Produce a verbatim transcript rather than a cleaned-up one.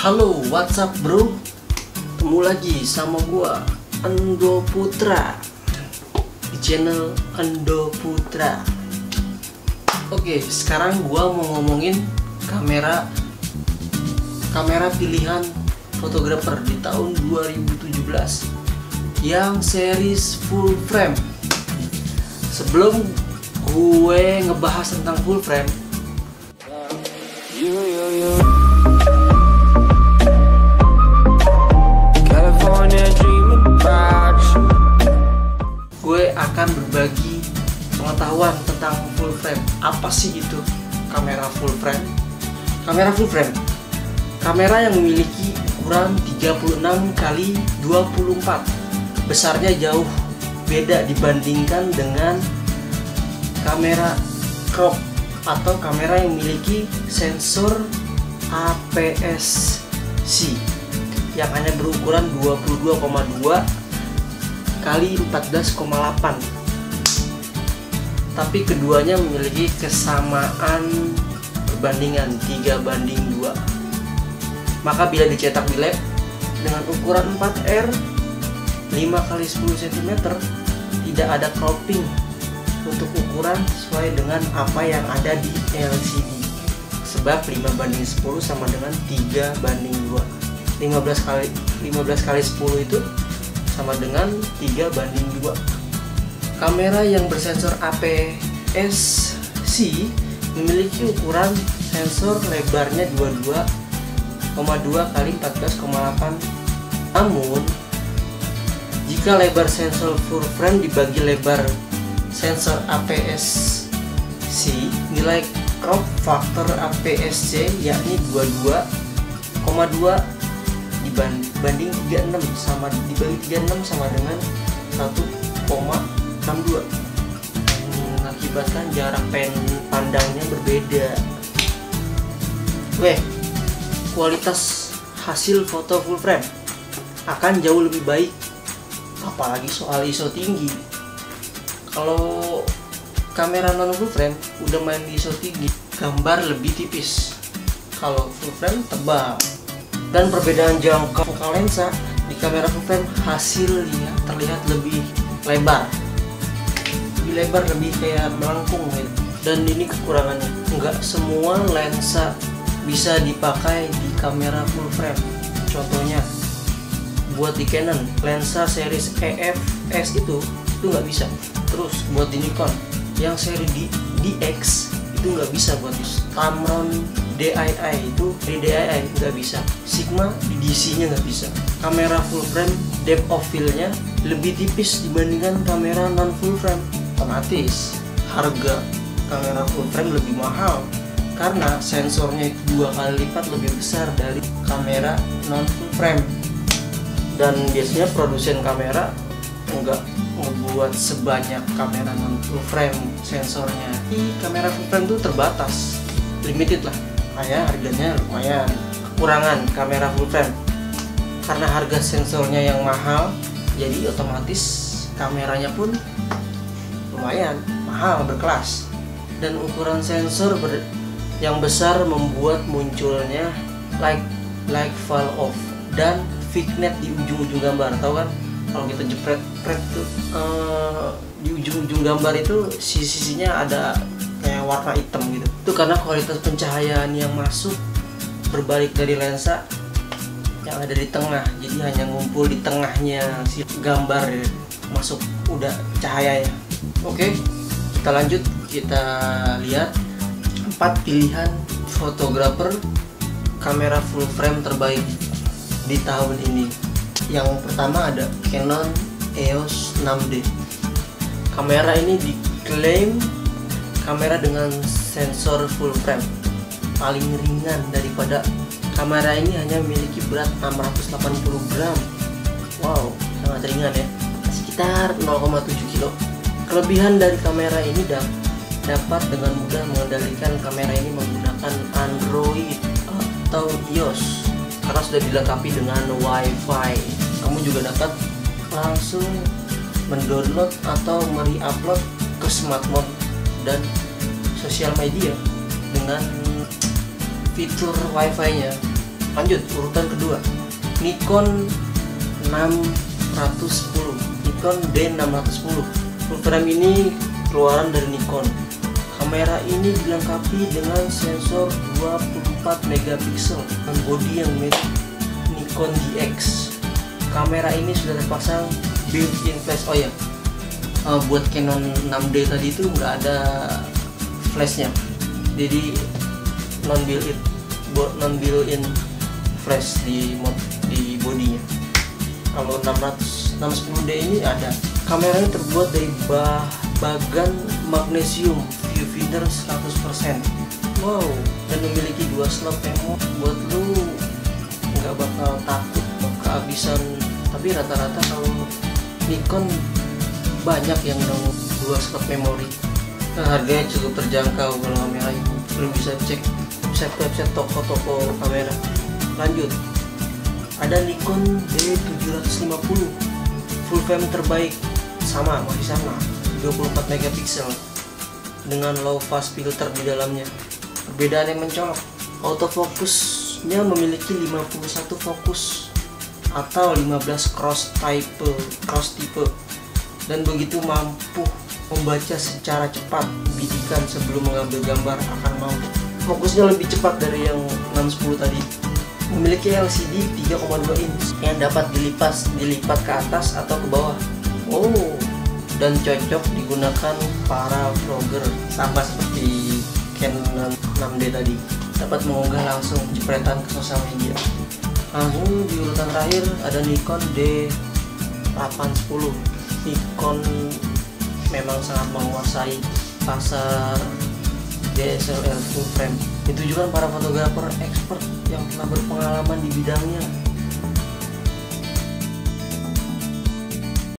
Halo, what's up bro? Ketemu lagi sama gua, Endo Putra, di channel Endo Putra. Oke, sekarang gua mau ngomongin kamera Kamera pilihan fotografer di tahun dua ribu tujuh belas yang series full frame. Sebelum gue ngebahas tentang full frame, gue akan berbagi pengetahuan tentang full frame. Apa sih itu kamera full frame? Kamera full frame, kamera yang memiliki ukuran tiga puluh enam kali dua puluh empat. Besarnya jauh beda dibandingkan dengan kamera crop atau kamera yang memiliki sensor A P S C yang hanya berukuran dua puluh dua koma dua kali empat belas koma delapan. Tapi keduanya memiliki kesamaan perbandingan tiga banding dua. Maka bila dicetak di lab dengan ukuran empat R lima kali sepuluh sentimeter, tidak ada cropping untuk ukuran sesuai dengan apa yang ada di L C D. Sebab lima banding sepuluh sama dengan tiga banding dua. lima belas kali lima belas kali sepuluh itu sama dengan tiga banding dua. Kamera yang bersensor A P S C memiliki ukuran sensor lebarnya dua puluh dua koma dua kali empat belas koma delapan. Namun jika lebar sensor full frame dibagi lebar sensor A P S C, nilai crop faktor A P S C yakni dua puluh dua koma dua dibanding tiga puluh enam sama dibagi tiga puluh enam sama dengan satu koma enam dua, mengakibatkan jarak pandangnya berbeda. Weh, kualitas hasil foto full frame akan jauh lebih baik, apalagi soal I S O tinggi. Kalau kamera non full frame udah main di I S O tinggi, gambar lebih tipis. Kalau full frame tebal. Dan perbedaan jangkau fokal lensa di kamera full frame hasilnya terlihat lebih lebar, lebih lebar, lebih kayak melengkung gitu. Dan ini kekurangannya, nggak semua lensa bisa dipakai di kamera full frame. Contohnya buat di Canon, lensa series E F S itu itu nggak bisa. Terus buat di Nikon yang seri D X itu nggak bisa. Buat di Tamron D I I itu di D I I nggak bisa. Sigma di D C nya nggak bisa. Kamera full frame depth of field-nya lebih tipis dibandingkan kamera non full frame. Otomatis harga kamera full frame lebih mahal karena sensornya itu dua kali lipat lebih besar dari kamera non full frame. Dan biasanya produsen kamera enggak membuat sebanyak kamera non full frame sensornya. Di kamera full frame itu terbatas, limited lah. Kayak harganya lumayan. Kekurangan kamera full frame karena harga sensornya yang mahal, jadi otomatis kameranya pun lumayan mahal, berkelas. Dan ukuran sensor ber yang besar membuat munculnya like like fall off dan vignette di ujung-ujung gambar. Tahu kan kalau kita jepret-jepret tuh uh, di ujung-ujung gambar itu sisi-sisinya ada kayak warna hitam gitu. Itu karena kualitas pencahayaan yang masuk berbalik dari lensa yang ada di tengah, jadi hanya ngumpul di tengahnya si gambar ya, masuk udah cahayanya. Oke, kita lanjut, kita lihat empat pilihan fotografer kamera full frame terbaik di tahun ini. Yang pertama ada Canon E O S enam D. Kamera ini diklaim kamera dengan sensor full frame paling ringan daripada kamera ini, hanya memiliki berat enam ratus delapan puluh gram. Wow, sangat ringan ya, sekitar nol koma tujuh kilo. Kelebihan dari kamera ini dan dapat dengan mudah mengendalikan kamera ini menggunakan Android atau iOS karena sudah dilengkapi dengan Wi-Fi. Kamu juga dapat langsung mendownload atau mereupload ke smartphone dan sosial media dengan fitur Wi-Fi-nya. Lanjut, urutan kedua, Nikon enam ratus sepuluh, Nikon D enam ratus sepuluh. Full frame ini keluaran dari Nikon. Kamera ini dilengkapi dengan sensor dua puluh empat megapiksel dan bodi yang mirip Nikon D X. Kamera ini sudah terpasang built-in flash. Oh ya, uh, buat Canon enam D tadi itu nggak ada flashnya, jadi non built-in non built-in flash di mod di bodinya. Kalau enam ratus sepuluh D ini ada. Kameranya terbuat dari bah bagan magnesium viewfinder seratus persen. Wow, dan memiliki dua slot memo. Buat lu nggak bakal takut kehabisan. Tapi rata-rata kalau Nikon banyak yang dua slot memori. Nah, harganya cukup terjangkau kalau kamera itu. Lu bisa cek website-website toko-toko kamera. Lanjut, ada Nikon D tujuh ratus lima puluh, full frame terbaik, sama masih sama dua puluh empat megapiksel dengan low fast filter di dalamnya. Perbedaan yang mencolok, autofocusnya memiliki lima puluh satu fokus atau lima belas cross type cross tipe dan begitu mampu membaca secara cepat bidikan sebelum mengambil gambar akan mampu. Fokusnya lebih cepat dari yang enam sepuluh tadi. Memiliki L C D tiga koma dua inch yang dapat dilipat dilipat ke atas atau ke bawah. Oh, dan cocok digunakan para vlogger, sama seperti Canon enam D tadi. Dapat mengunggah langsung jepretan ke sosial media. Langsung di urutan terakhir ada Nikon D delapan sepuluh. Nikon memang sangat menguasai pasar D S L R full frame. Ditujukan para fotografer expert yang telah berpengalaman di bidangnya.